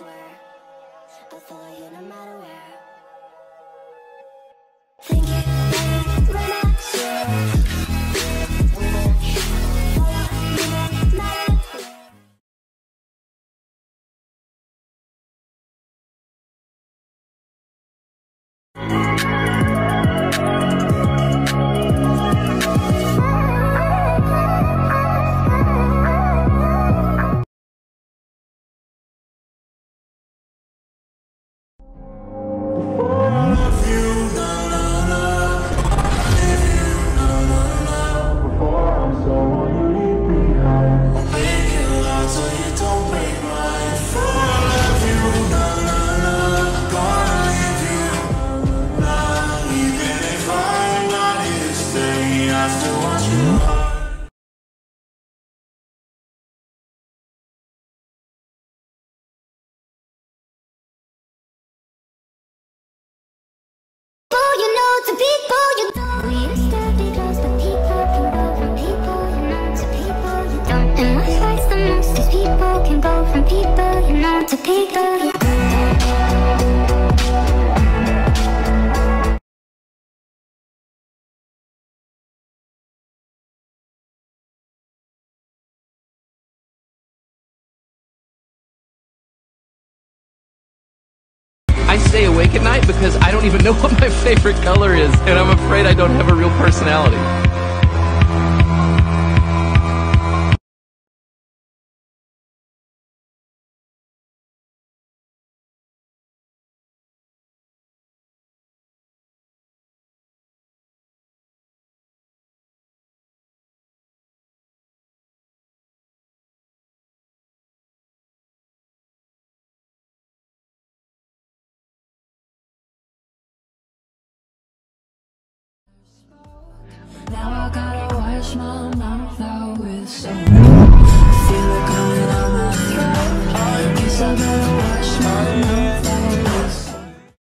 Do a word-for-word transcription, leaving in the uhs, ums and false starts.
swear I'll follow you no matter where. Think it when I swear. To people, I stay awake at night because I don't even know what my favorite color is, and I'm afraid I don't have a real personality. Now I gotta wash my mouth out with some